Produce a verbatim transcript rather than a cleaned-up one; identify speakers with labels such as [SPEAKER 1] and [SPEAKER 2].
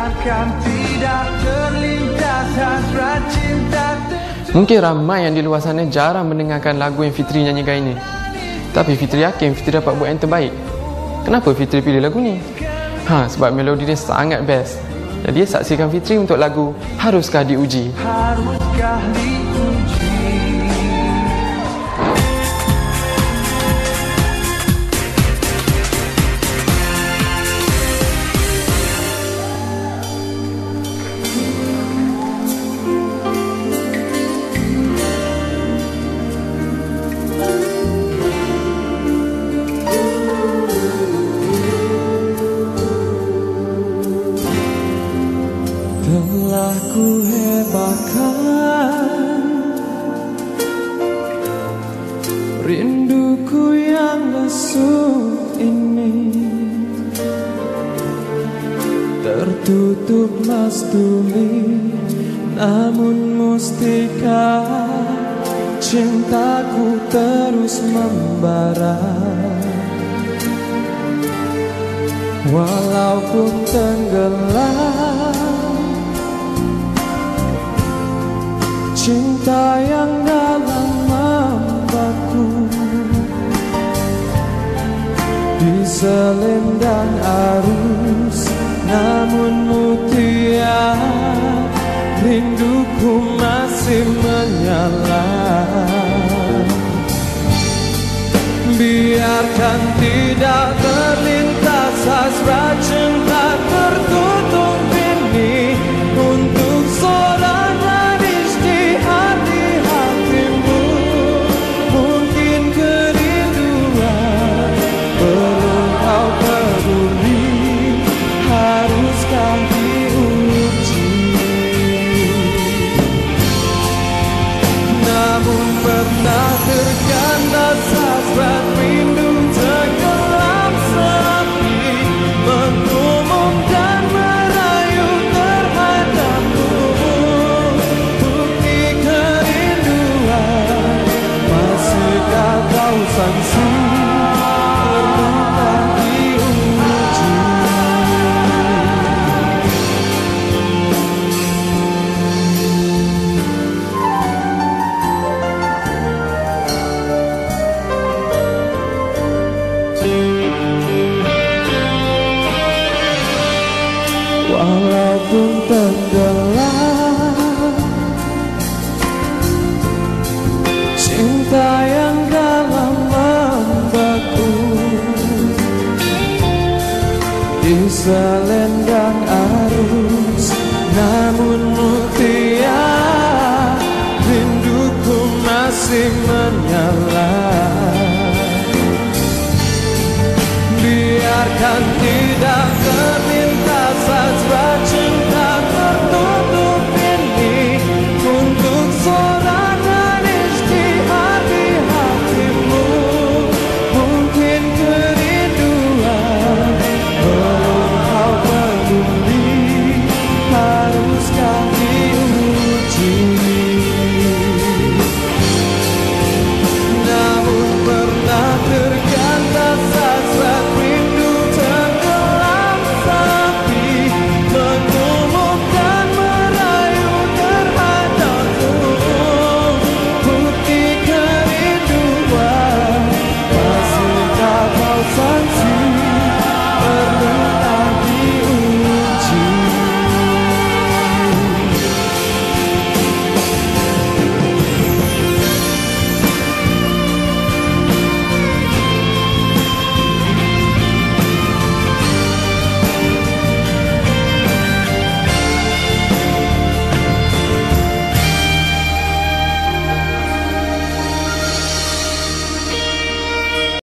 [SPEAKER 1] biarkan tidak terlintas hasrat cinta.
[SPEAKER 2] Mungkin ramai yang di luar sana jarang mendengarkan lagu yang Fitri nyanyikan ini. Tapi Fitri yakin Fitri dapat buat yang terbaik. Kenapa Fitri pilih lagu ni? Ha, sebab melodi dia sangat best. Jadi saksikan Fitri untuk lagu Haruskah Diuji.
[SPEAKER 1] Haruskah diuji. Telah ku hebatkan rinduku yang lesu ini, tertutup mas tuli, namun mustika cintaku terus membara. Walaupun tenggelam cinta yang dalam membaku di selendang arus, namun mutiara rinduku masih menyala. Biarkan tidak terlintas hasrat cinta tertutup ini untuk seorang gadis di hati hatimu. Mungkin kerinduan perlu kau peduli, haruskah diuji. Namun pernah terkandas hasrat rindu tenggelam sepi, mengumum dan merayu terhadapmu. Bukti kerinduan masihkah kau sangsi, perlukah diuji. Walaupun tenggelam cinta yang dalam membeku di selendang arus, namun